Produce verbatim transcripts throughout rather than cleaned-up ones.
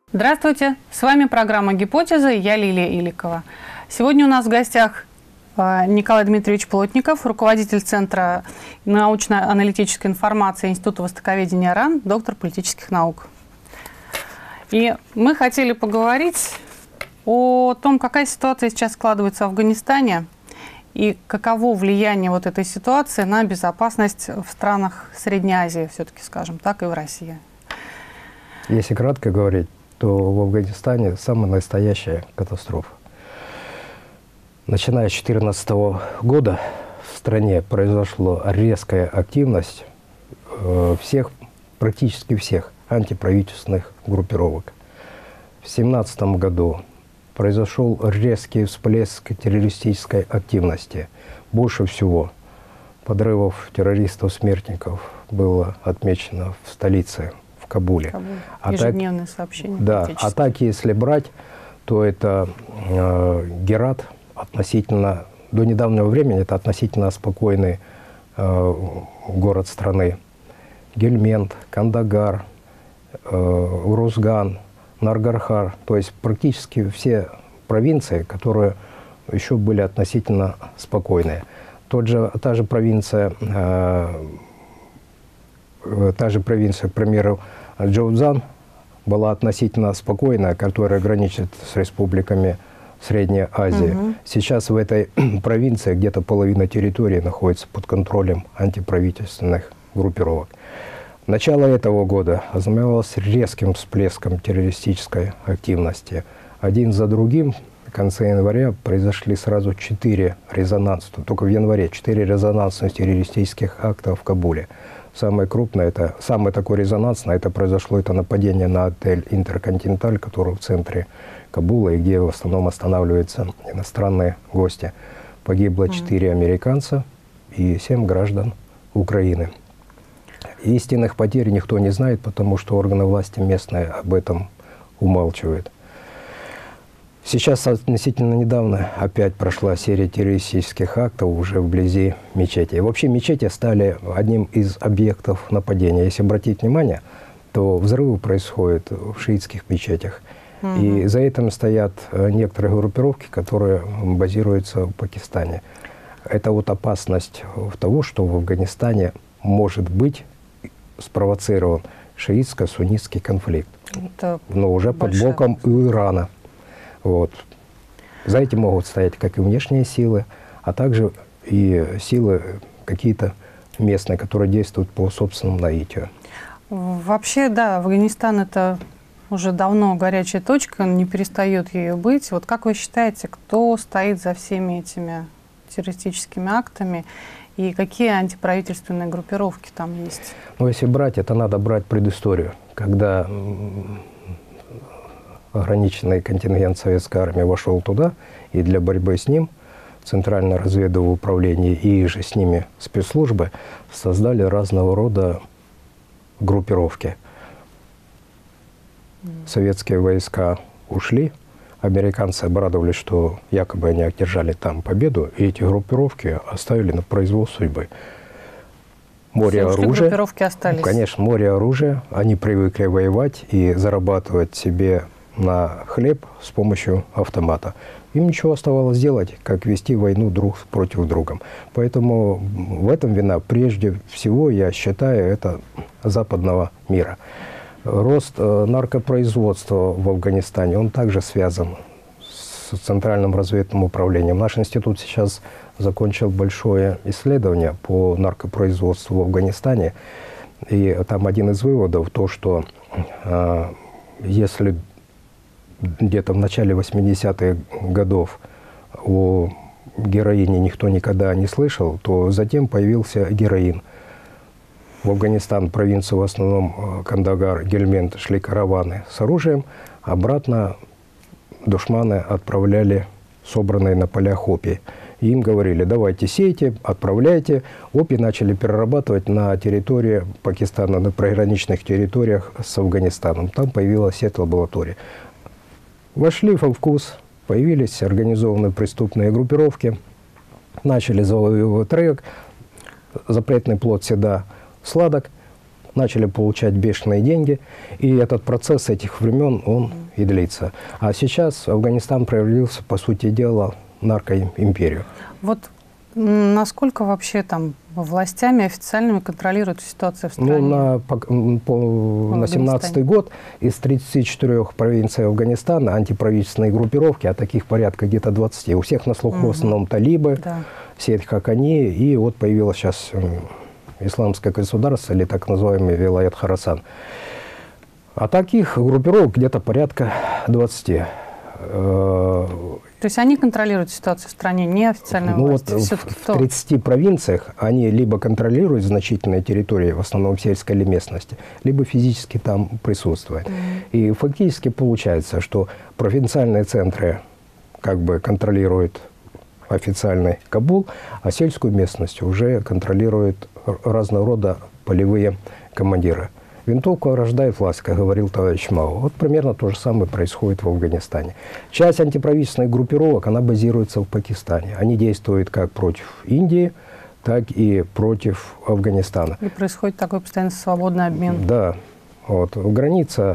Здравствуйте, с вами программа «Гипотеза» и я Лилия Иликова. Сегодня у нас в гостях Николай Дмитриевич Плотников, руководитель Центра научно-аналитической информации Института востоковедения РАН, доктор политических наук. И мы хотели поговорить о том, какая ситуация сейчас складывается в Афганистане и каково влияние вот этой ситуации на безопасность в странах Средней Азии, все-таки, скажем так, и в России. Если кратко говорить, то в Афганистане самая настоящая катастрофа. Начиная с две тысячи четырнадцатого года в стране произошла резкая активность э, всех, практически всех антиправительственных группировок. В две тысячи семнадцатом году произошел резкий всплеск террористической активности. Больше всего подрывов террористов-смертников было отмечено в столице, в Кабуле. Кабуле. Атак... Ежедневные сообщения. Да, атаки, если брать, то это э, Герат, относительно, до недавнего времени это относительно спокойный э, город страны. Гельмент, Кандагар, э, Урузган, Наргархар, то есть практически все провинции, которые еще были относительно спокойные. Тот же, та же провинция, э, та же провинция, к примеру, Джаузан была относительно спокойная, которая граничит с республиками Средней Азии. Угу. Сейчас в этой провинции где-то половина территории находится под контролем антиправительственных группировок. Начало этого года ознаменовалось резким всплеском террористической активности. Один за другим в конце января произошли сразу четыре резонансных, только в январе, четыре резонансных террористических акта в Кабуле. Самое крупное, это, самое такое резонансное, это произошло это нападение на отель «Интерконтиненталь», который в центре Кабула, и где в основном останавливаются иностранные гости. Погибло четыре американца и семь граждан Украины. Истинных потерь никто не знает, потому что органы власти местные об этом умалчивают. Сейчас относительно недавно опять прошла серия террористических актов уже вблизи мечетей. Вообще мечети стали одним из объектов нападения. Если обратить внимание, то взрывы происходят в шиитских мечетях. Угу. И за этим стоят некоторые группировки, которые базируются в Пакистане. Это вот опасность того, что в Афганистане может быть спровоцирован шиитско-суннитский конфликт. Это но уже под боком у Ирана. Вот. За этим могут стоять как и внешние силы, а также и силы какие-то местные, которые действуют по собственному наитию. Вообще, да, Афганистан – это уже давно горячая точка, не перестает ею быть. Вот как вы считаете, кто стоит за всеми этими террористическими актами и какие антиправительственные группировки там есть? Ну, если брать, это надо брать предысторию. Когда ограниченный контингент советской армии вошел туда, и для борьбы с ним Центральное разведывательное управление и же с ними спецслужбы создали разного рода группировки. Советские войска ушли, американцы обрадовались, что якобы они одержали там победу, и эти группировки оставили на произвол судьбы. Море оружия, группировки остались. Конечно, море оружия, они привыкли воевать и зарабатывать себе на хлеб с помощью автомата. Им ничего оставалось делать, как вести войну друг против друга. Поэтому в этом вина, прежде всего, я считаю, это западного мира. Рост наркопроизводства в Афганистане, он также связан с Центральным разведывательным управлением. Наш институт сейчас закончил большое исследование по наркопроизводству в Афганистане. И там один из выводов, то, что э, если где-то в начале восьмидесятых годов о героине никто никогда не слышал, то затем появился героин. В Афганистан, провинцию в основном Кандагар, Гельмент, шли караваны с оружием, обратно душманы отправляли собранные на полях опий. И им говорили: давайте сейте, отправляйте. Опий начали перерабатывать на территории Пакистана, на приграничных территориях с Афганистаном. Там появилась сеть лабораторий. Вошли во вкус, появились организованные преступные группировки, начали завоевывать рынок, запретный плод всегда сладок, начали получать бешеные деньги, и этот процесс этих времен, он и длится. А сейчас Афганистан превратился, по сути дела, в наркоимперию. Вот насколько вообще там властями официальными контролируют ситуацию в стране? Ну, на, по, по, на семнадцатый год из тридцати четырёх провинций Афганистана антиправительственные группировки, а таких порядка где-то двадцати, у всех на слуху угу. в основном талибы, да. Сеть Хакани, и вот появилось сейчас исламское государство, или так называемый Вилаят Хорасан. А таких группировок где-то порядка двадцати. То есть они контролируют ситуацию в стране, не официальная ну власть? Вот в тридцати провинциях они либо контролируют значительные территории, в основном в сельской или местности, либо физически там присутствуют. Mm-hmm. И фактически получается, что провинциальные центры как бы контролируют официальный Кабул, а сельскую местность уже контролируют разного рода полевые командиры. Винтовка рождает власть, как говорил товарищ Мао. Вот примерно то же самое происходит в Афганистане. Часть антиправительственных группировок, она базируется в Пакистане. Они действуют как против Индии, так и против Афганистана. И происходит такой постоянно свободный обмен. Да. Вот. Граница,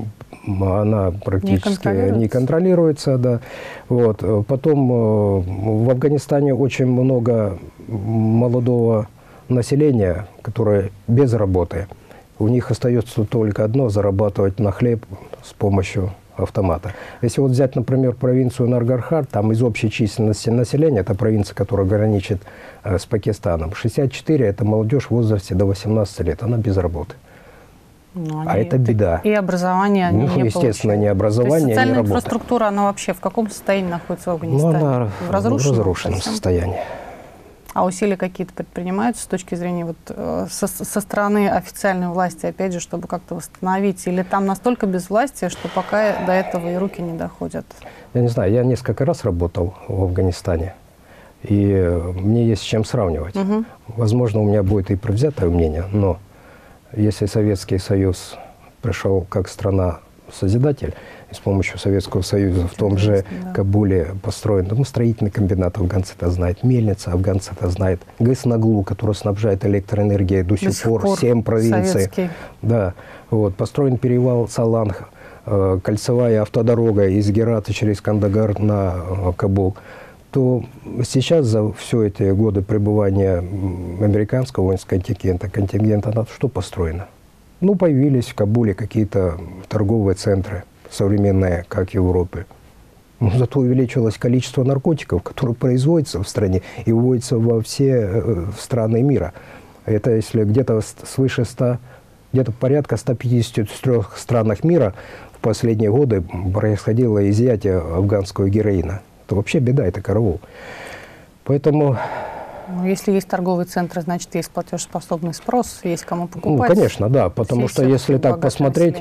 она практически не контролируется. Не контролируется да. Вот. Потом в Афганистане очень много молодого населения, которое без работы. У них остается только одно – зарабатывать на хлеб с помощью автомата. Если вот взять, например, провинцию Наргархар, там из общей численности населения, это провинция, которая граничит э, с Пакистаном, шестьдесят четыре – это молодежь в возрасте до восемнадцати лет, она без работы. Ну, а это беда. И образование они ну, не естественно, получают. не образование, То есть социальная не работа. инфраструктура, она вообще в каком состоянии находится в Афганистане? Ну, она в разрушенном, в разрушенном состоянии. А усилия какие-то предпринимаются с точки зрения вот, э, со, со стороны официальной власти, опять же, чтобы как-то восстановить? Или там настолько безвластие, что пока до этого и руки не доходят? Я не знаю, я несколько раз работал в Афганистане, и мне есть с чем сравнивать. Угу. Возможно, у меня будет и предвзятое мнение, но если Советский Союз пришел как страна-созидатель, и с помощью Советского Союза в том же да. Кабуле построен ну, строительный комбинат, афганцы это знают, мельница, афганцы это знают, ГЭС-Наглу, который снабжает электроэнергией до, до сих пор, пор семь провинций. Да, вот, построен перевал Саланг, э, кольцевая автодорога из Герата через Кандагар на э, Кабул. То сейчас за все эти годы пребывания американского воинского контингента, контингента на что построено? Ну, появились в Кабуле какие-то торговые центры, современные, как в Европе. Но зато увеличилось количество наркотиков, которые производятся в стране и выводятся во все э, страны мира. Это если где-то свыше ста, где-то порядка ста пятидесяти трёх странах мира в последние годы происходило изъятие афганского героина. Это вообще беда, это караул. Поэтому... Ну, если есть торговые центры, значит, есть платежеспособный спрос, есть кому покупать. Ну, конечно, да, потому что если так посмотреть,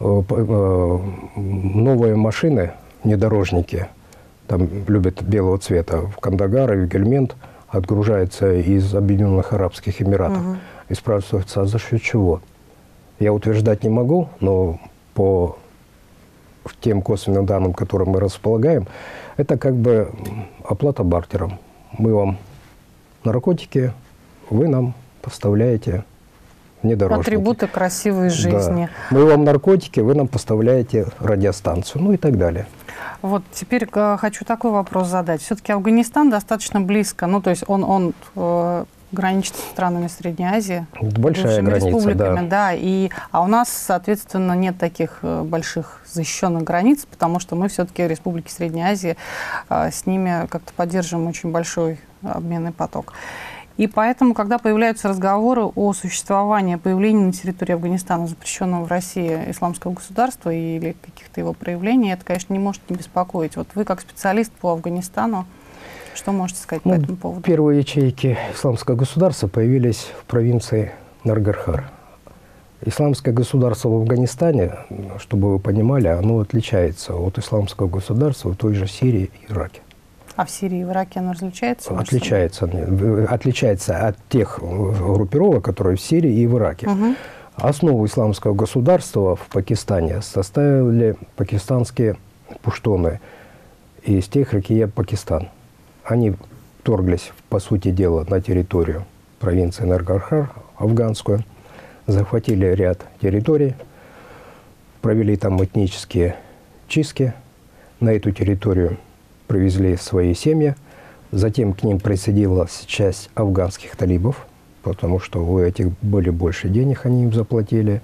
новые машины, внедорожники, там любят белого цвета, в Кандагар и в Гельмент отгружаются из Объединенных Арабских Эмиратов. Угу. И спрашиваются, а за счет чего? Я утверждать не могу, но по тем косвенным данным, которым мы располагаем, это как бы оплата бартером. Мы вам наркотики, вы нам поставляете внедорожники. Атрибуты красивой жизни. Да. Мы вам наркотики, вы нам поставляете радиостанцию, ну и так далее. Вот теперь э, хочу такой вопрос задать. Все-таки Афганистан достаточно близко, ну то есть он, он э, граничит с странами Средней Азии. Большая граница, республиками, да. да. И, а у нас, соответственно, нет таких э, больших защищенных границ, потому что мы все-таки республики Средней Азии, э, с ними как-то поддерживаем очень большой обменный поток. И поэтому, когда появляются разговоры о существовании, появлении на территории Афганистана, запрещенного в России исламского государства или каких-то его проявлений, это, конечно, не может не беспокоить. Вот вы, как специалист по Афганистану, что можете сказать ну, по этому поводу? Первые ячейки исламского государства появились в провинции Наргархар. Исламское государство в Афганистане, чтобы вы понимали, оно отличается от исламского государства в той же Сирии и Ираке. А в Сирии и в Ираке оно различается? Отличается. Отличается от тех группировок, которые в Сирии и в Ираке. Угу. Основу исламского государства в Пакистане составили пакистанские пуштуны из Техрикия, Пакистан. Они вторглись, по сути дела, на территорию провинции Наргархар, афганскую. захватили ряд территорий, провели там этнические чистки, на эту территорию привезли свои семьи, затем к ним присоединилась часть афганских талибов, потому что у этих были больше денег, они им заплатили.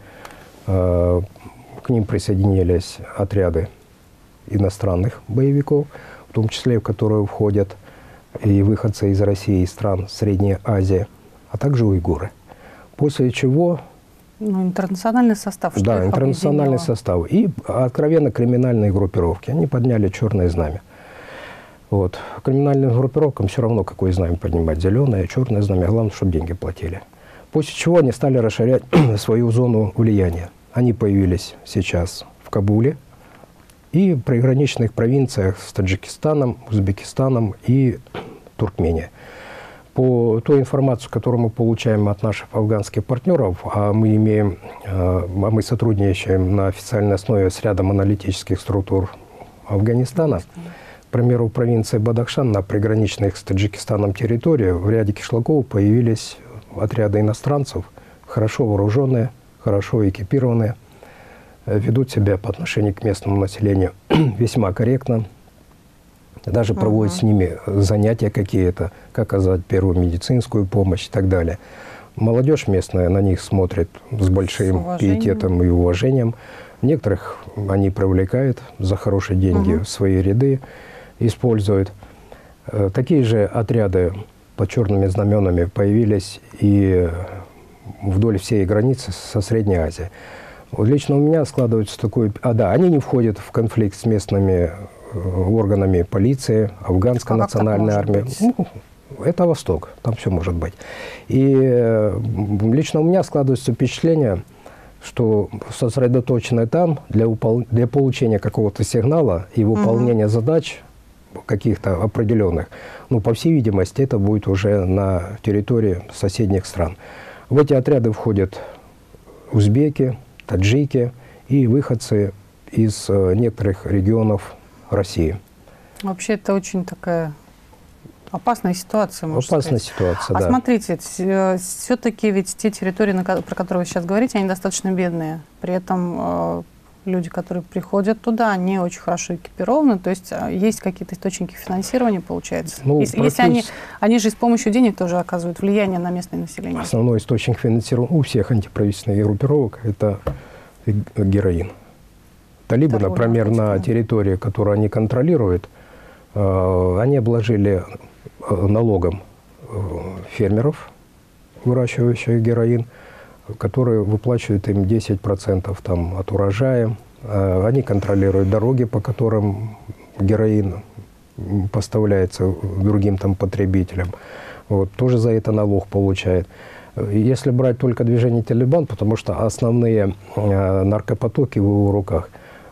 К ним присоединились отряды иностранных боевиков, в том числе в которые входят и выходцы из России, и стран Средней Азии, а также уйгуры. После чего... Ну, интернациональный состав. Что да, интернациональный состав. И откровенно криминальные группировки. Они подняли черное знамя. Вот. Криминальным группировкам все равно, какое знамя поднимать. Зеленое, черное знамя. Главное, чтобы деньги платили. После чего они стали расширять свою зону влияния. Они появились сейчас в Кабуле и в приграничных провинциях с Таджикистаном, Узбекистаном и Туркменией. По той информации, которую мы получаем от наших афганских партнеров, а мы имеем, а мы сотрудничаем на официальной основе с рядом аналитических структур Афганистана, к примеру, в провинции Бадахшан на приграничных с Таджикистаном территории в ряде кишлаков появились отряды иностранцев, хорошо вооруженные, хорошо экипированные, ведут себя по отношению к местному населению весьма корректно. Даже проводят uh-huh. с ними занятия какие-то, как оказать первую медицинскую помощь и так далее. Молодежь местная на них смотрит с большим с пиететом и уважением. Некоторых они привлекают за хорошие деньги uh-huh. в свои ряды, используют. Такие же отряды под черными знаменами появились и вдоль всей границы со Средней Азией. Вот лично у меня складывается такой... А, да, они не входят в конфликт с местными органами полиции, афганской а национальной армии. Ну, это Восток, там все может быть. И э, лично у меня складывается впечатление, что сосредоточены там для, упол... для получения какого-то сигнала и выполнения угу. задач каких-то определенных. Ну, по всей видимости, это будет уже на территории соседних стран. В эти отряды входят узбеки, таджики и выходцы из э, некоторых регионов России. Вообще это очень такая опасная ситуация, можно Опасная сказать. ситуация, а да. А смотрите, все-таки ведь те территории, про которые вы сейчас говорите, они достаточно бедные. При этом э, люди, которые приходят туда, они очень хорошо экипированы. То есть э, есть какие-то источники финансирования, получается. Ну, если, если они, они же с помощью денег тоже оказывают влияние на местное население. Основной источник финансирования у всех антиправительственных группировок – это героин. Талибы, Торговля например, наркотиками. На территории, которую они контролируют, э, они обложили налогом э, фермеров, выращивающих героин, которые выплачивают им десять процентов там, от урожая. Э, они контролируют дороги, по которым героин поставляется другим там, потребителям. Вот, тоже за это налог получает. Если брать только движение «Талибан», потому что основные э, наркопотоки в его руках,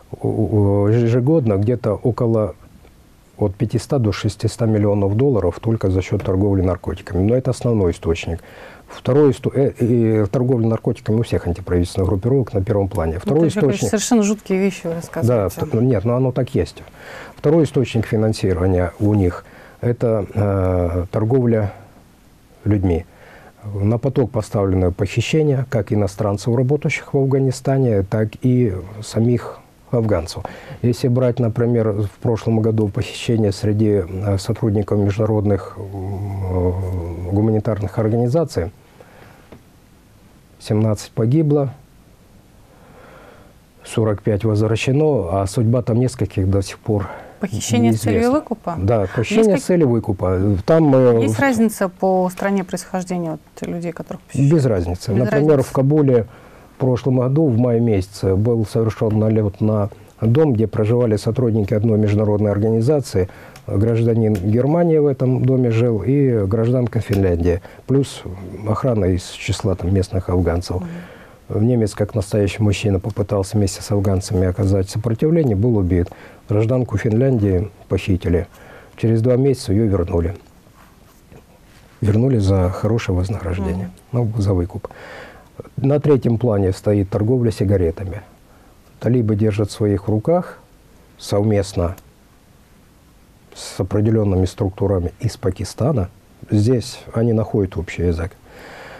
ежегодно где-то около от пятисот до шестисот миллионов долларов только за счет торговли наркотиками. Но это основной источник. Второй источник, э, торговля наркотиками у всех антиправительственных группировок на первом плане. Второй ну, источник... Совершенно жуткие вещи вы рассказываете. Да, нет, но оно так есть. Второй источник финансирования у них – это э, торговля людьми. На поток поставлены похищения как иностранцев, работающих в Афганистане, так и самих афганцев. Если брать, например, в прошлом году похищение среди сотрудников международных гуманитарных организаций, семнадцать погибло, сорок пять возвращено, а судьба там нескольких до сих пор Похищение с целью выкупа? Да, похищение есть с целью выкупа. Там, есть э, разница по стране происхождения вот, людей, которых похищают? Без разницы. Без Например, разницы. в Кабуле в прошлом году, в мае месяце, был совершен налет на дом, где проживали сотрудники одной международной организации. Гражданин Германии в этом доме жил и гражданка Финляндии. Плюс охрана из числа там, местных афганцев. Mm-hmm. Немец, как настоящий мужчина, попытался вместе с афганцами оказать сопротивление, был убит. Гражданку Финляндии похитили. Через два месяца ее вернули. Вернули за хорошее вознаграждение, mm-hmm. ну, за выкуп. На третьем плане стоит торговля сигаретами. Талибы держат в своих руках совместно с определенными структурами из Пакистана. Здесь они находят общий язык.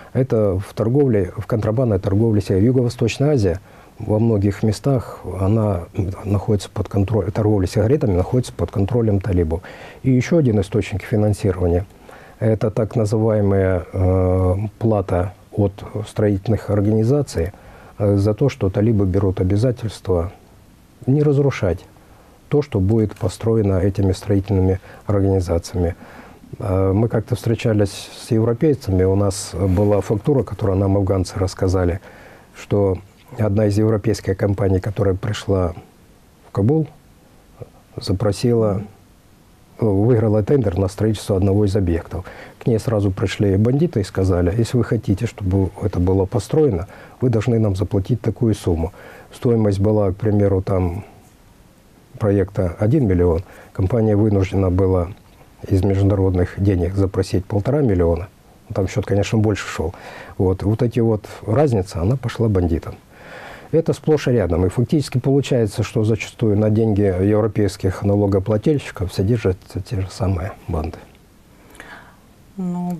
Это в торговле, в контрабандной торговле. Юго-Восточная Азия во многих местах она находится под контролем, торговля сигаретами находится под контролем талибов. И еще один источник финансирования – это так называемая э, плата от строительных организаций э, за то, что талибы берут обязательства не разрушать то, что будет построено этими строительными организациями. Э, мы как-то встречались с европейцами, у нас была фактура, которую нам афганцы рассказали, что одна из европейских компаний, которая пришла в Кабул, запросила, выиграла тендер на строительство одного из объектов. К ней сразу пришли бандиты и сказали: если вы хотите, чтобы это было построено, вы должны нам заплатить такую сумму. Стоимость была, к примеру, там проекта один миллион. Компания вынуждена была из международных денег запросить полтора миллиона. Там счет, конечно, больше шел. Вот, вот эти вот разница, она пошла бандитам. Это сплошь и рядом. И фактически получается, что зачастую на деньги европейских налогоплательщиков содержатся те же самые банды. Ну,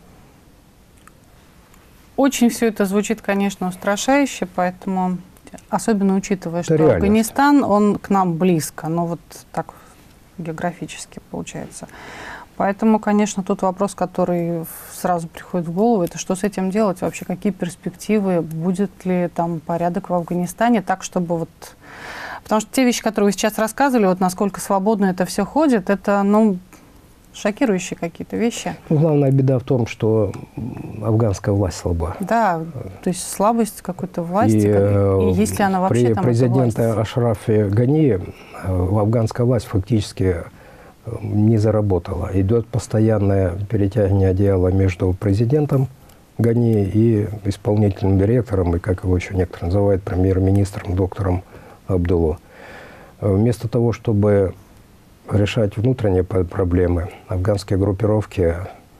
очень все это звучит, конечно, устрашающе, поэтому, особенно учитывая, это что реальность. Афганистан, он к нам близко, но вот так географически получается. Поэтому, конечно, тут вопрос, который сразу приходит в голову, это что с этим делать вообще, какие перспективы, будет ли там порядок в Афганистане, так, чтобы вот... Потому что те вещи, которые вы сейчас рассказывали, вот насколько свободно это все ходит, это, ну, шокирующие какие-то вещи. Ну, главная беда в том, что афганская власть слаба. Да, то есть слабость какой-то власти, и, как, и есть ли она вообще при там, президенте Ашрафе Гани афганская власть фактически не заработала. Идет постоянное перетягивание одеяла между президентом Гани и исполнительным директором, и, как его еще некоторые называют, премьер-министром доктором Абдулло. Вместо того, чтобы решать внутренние проблемы, афганские группировки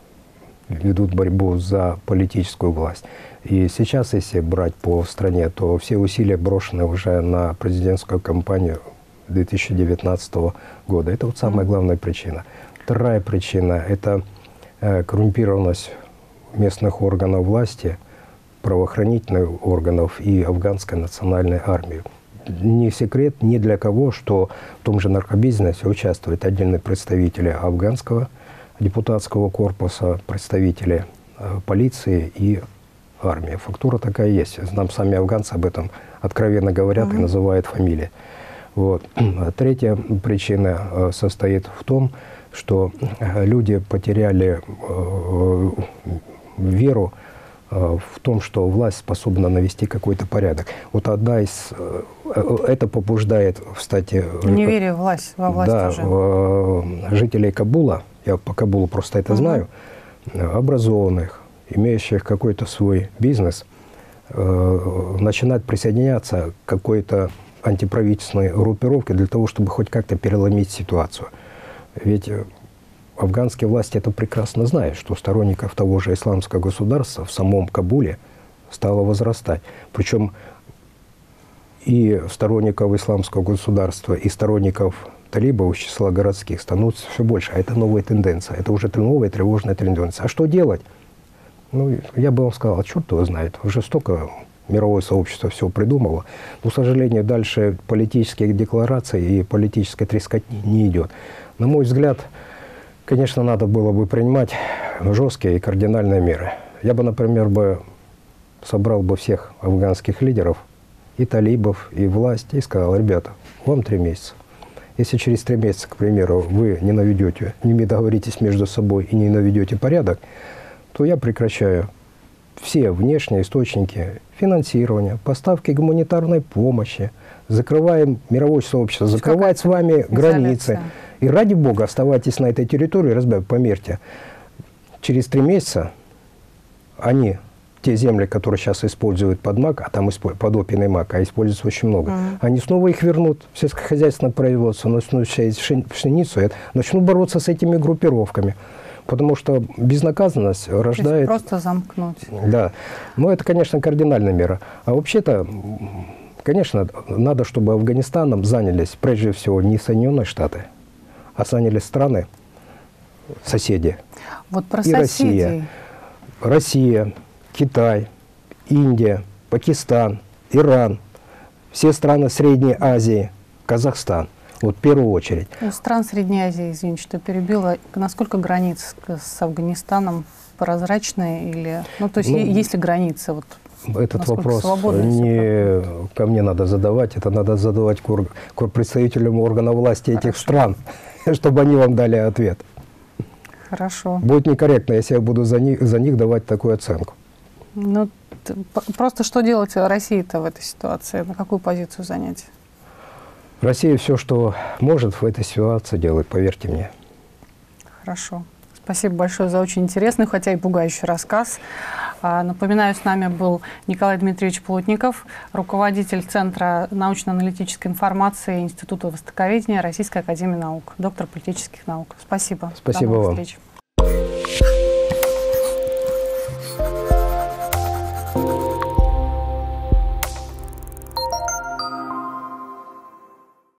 ведут борьбу за политическую власть. И сейчас, если брать по стране, то все усилия брошены уже на президентскую кампанию две тысячи девятнадцатого года. Это вот самая главная причина. Вторая причина – это э, коррумпированность местных органов власти, правоохранительных органов и афганской национальной армии. Не секрет ни для кого, что в том же наркобизнесе участвуют отдельные представители афганского депутатского корпуса, представители э, полиции и армии. Фактура такая есть. Нам сами афганцы об этом откровенно говорят mm-hmm. и называют фамилии. Вот. Третья причина состоит в том, что люди потеряли э, веру э, в том, что власть способна навести какой-то порядок. Вот одна из... Э, это побуждает, кстати... Неверие в власть, во власть да, уже. Э, жителей Кабула, я по Кабулу просто это угу. знаю, образованных, имеющих какой-то свой бизнес, э, начинать присоединяться к какой-то антиправительственной группировки для того, чтобы хоть как-то переломить ситуацию. Ведь афганские власти это прекрасно знают, что сторонников того же исламского государства в самом Кабуле стало возрастать. Причем и сторонников исламского государства, и сторонников талибов из числа городских становится все больше. А это новая тенденция. Это уже новая тревожная тенденция. А что делать? Ну, я бы вам сказал, черт его знает. Уже столько... Мировое сообщество все придумало. Но, к сожалению, дальше политических деклараций и политической трескотни не идет. На мой взгляд, конечно, надо было бы принимать жесткие и кардинальные меры. Я бы, например, бы собрал бы всех афганских лидеров, и талибов, и власть, и сказал: ребята, вам три месяца. Если через три месяца, к примеру, вы не наведете, не договоритесь между собой и не наведете порядок, то я прекращаю все внешние источники финансирования, поставки гуманитарной помощи, закрываем мировое сообщество, закрывать с вами границы. И ради бога, оставайтесь на этой территории, разбавь, померьте. Через три месяца они, те земли, которые сейчас используют под мак, а там под опийный мак, а используется очень много, mm. они снова их вернут в сельскохозяйственное производство, начнут сеять пшеницу, начнут бороться с этими группировками. Потому что безнаказанность рождает... Просто замкнуть. Да. Но это, конечно, кардинальная мера. А вообще-то, конечно, надо, чтобы Афганистаном занялись, прежде всего, не Соединенные Штаты, а занялись страны, соседи. Вот про и соседей. Россия. Россия, Китай, Индия, Пакистан, Иран, все страны Средней Азии, Казахстан. Вот в первую очередь. У стран Средней Азии, извините, что перебила, насколько границы с Афганистаном прозрачные или, ну, то есть, ну, есть ли границы? Вот, этот вопрос не ко мне надо задавать, это надо задавать к, к представителям органов власти этих Хорошо. стран, чтобы они вам дали ответ. Хорошо. Будет некорректно, если я буду за них, за них давать такую оценку. Ну, просто что делать России-то в этой ситуации? На какую позицию занять? Россия все, что может в этой ситуации делает, поверьте мне. Хорошо. Спасибо большое за очень интересный, хотя и пугающий рассказ. Напоминаю, с нами был Николай Дмитриевич Плотников, руководитель Центра научно-аналитической информации Института востоковедения Российской академии наук, доктор политических наук. Спасибо. Спасибо вам. Встреч.